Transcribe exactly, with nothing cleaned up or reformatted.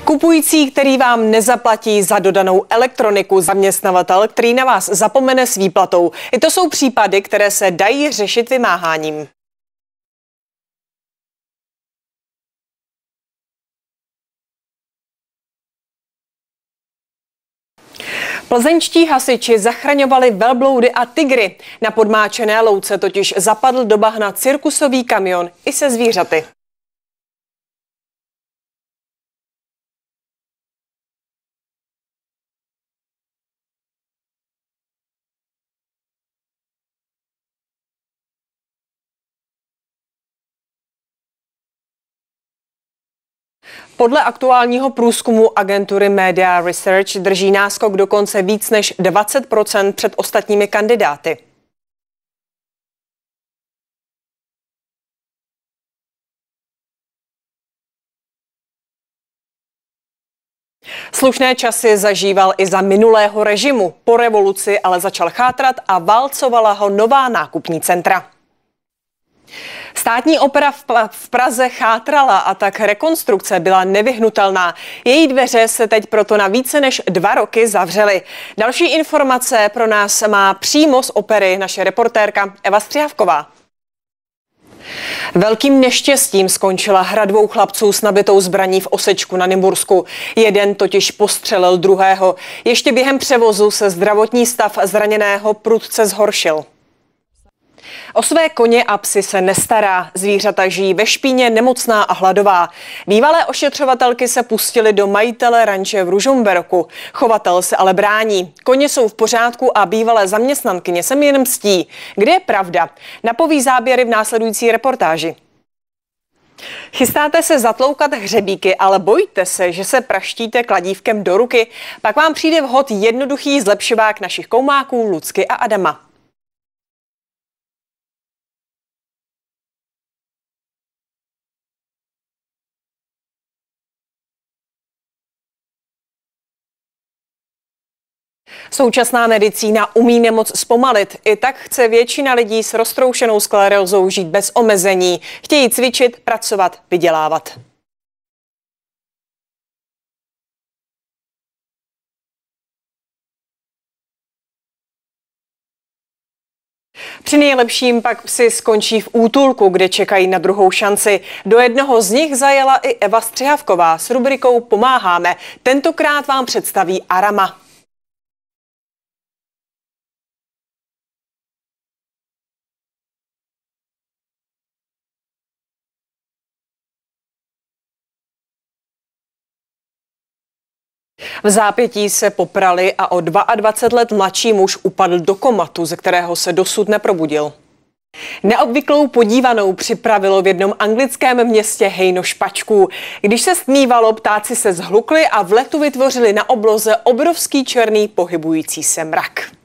Kupující, který vám nezaplatí za dodanou elektroniku, zaměstnavatel, který na vás zapomene s výplatou. I to jsou případy, které se dají řešit vymáháním. Plzeňští hasiči zachraňovali velbloudy a tygry. Na Podmáčené louce totiž zapadl do bahna cirkusový kamion i se zvířaty. Podle aktuálního průzkumu agentury Media Research drží náskok dokonce víc než dvacet procent před ostatními kandidáty. Slušné časy zažíval i za minulého režimu. Po revoluci ale začal chátrat a válcovala ho nová nákupní centra. Státní opera v Praze chátrala a tak rekonstrukce byla nevyhnutelná. Její dveře se teď proto na více než dva roky zavřely. Další informace pro nás má přímo z opery naše reportérka Eva Střihavková. Velkým neštěstím skončila hra dvou chlapců s nabitou zbraní v Osečku na Nymbursku. Jeden totiž postřelil druhého. Ještě během převozu se zdravotní stav zraněného prudce zhoršil. O své koně a psy se nestará. Zvířata žijí ve špíně, nemocná a hladová. Bývalé ošetřovatelky se pustily do majitele ranče v Ružomberku. Chovatel se ale brání. Koně jsou v pořádku a bývalé zaměstnankyně se jen mstí. Kde je pravda? Napoví záběry v následující reportáži. Chystáte se zatloukat hřebíky, ale bojíte se, že se praštíte kladívkem do ruky? Pak vám přijde vhod jednoduchý zlepšovák našich koumáků Lucky a Adama. Současná medicína umí nemoc zpomalit. I tak chce většina lidí s roztroušenou sklerózou žít bez omezení. Chtějí cvičit, pracovat, vydělávat. Při nejlepším pak si skončí v útulku, kde čekají na druhou šanci. Do jednoho z nich zajela i Eva Střihavková s rubrikou Pomáháme. Tentokrát vám představí Arama. V zápětí se poprali a o dvacet dva let mladší muž upadl do komatu, ze kterého se dosud neprobudil. Neobvyklou podívanou připravilo v jednom anglickém městě hejno špačků. Když se stmívalo, ptáci se zhlukli a v letu vytvořili na obloze obrovský černý pohybující se mrak.